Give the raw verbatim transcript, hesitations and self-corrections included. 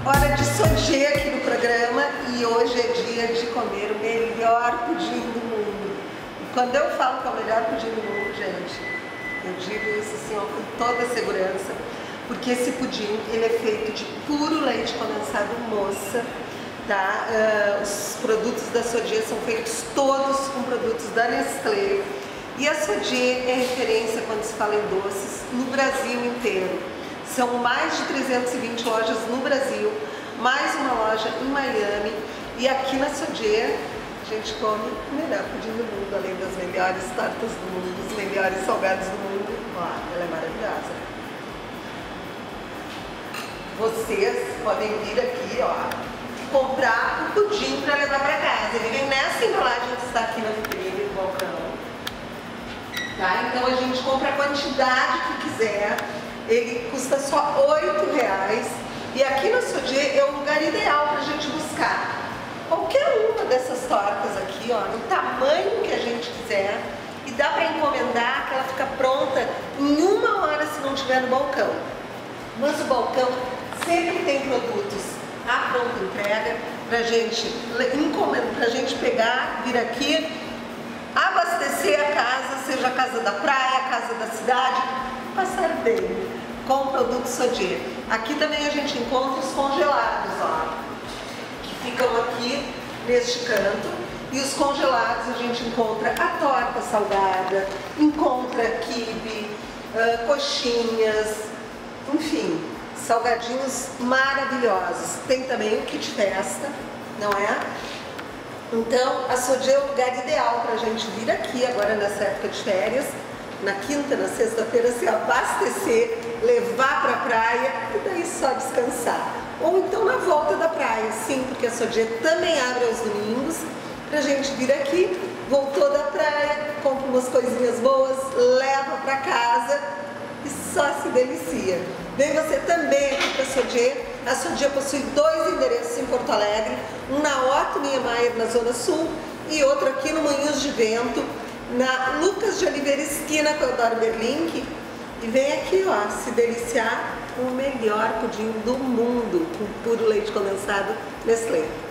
Hora de Sodiê aqui no programa e hoje é dia de comer o melhor pudim do mundo. E quando eu falo que é o melhor pudim do mundo, gente, eu digo isso assim, ó, com toda a segurança, porque esse pudim ele é feito de puro leite condensado moça, tá? Uh, os produtos da Sodiê são feitos todos com produtos da Nestlé e a Sodiê é referência quando se fala em doces no Brasil inteiro. São mais de trezentas e vinte lojas no Brasil, mais uma loja em Miami. E aqui na Sodiê a gente come o melhor pudim do mundo, além das melhores tortas do mundo, os melhores salgados do mundo. Ó, ela é maravilhosa. Vocês podem vir aqui, ó, comprar o pudim para levar para casa. Ele vem nessa embalagem que está aqui na vitrine do balcão. Tá? Então a gente compra a quantidade que quiser. Ele custa só oito reais e aqui na Sodiê é o lugar ideal para a gente buscar qualquer uma dessas tortas aqui, ó, no tamanho que a gente quiser, e dá para encomendar que ela fica pronta em uma hora se não tiver no balcão. Mas o balcão sempre tem produtos à pronta entrega para gente encomendar, para gente pegar, vir aqui, abastecer a casa, seja a casa da praia, a casa da cidade, passar bem com o produto Sodiê. Aqui também a gente encontra os congelados, ó, que ficam aqui neste canto. E os congelados a gente encontra a torta salgada, encontra quibe, uh, coxinhas, enfim, salgadinhos maravilhosos. Tem também o kit festa, não é? Então a Sodiê é o lugar ideal para a gente vir aqui agora nessa época de férias, na quinta, na sexta-feira, se abastecer, levar para a praia e daí só descansar. Ou então na volta da praia, sim, porque a Sodiê também abre aos domingos, para a gente vir aqui, voltou da praia, compra umas coisinhas boas, leva para casa e só se delicia. Vem você também aqui para a Sodiê. A Sodiê possui dois endereços em Porto Alegre, um na Otto Niemeyer, na Zona Sul, e outro aqui no Moinhos de Vento, na Lucas de Oliveira, esquina com Eudoro Berlink. E vem aqui, ó, se deliciar com o melhor pudim do mundo, com puro leite condensado Nestlé.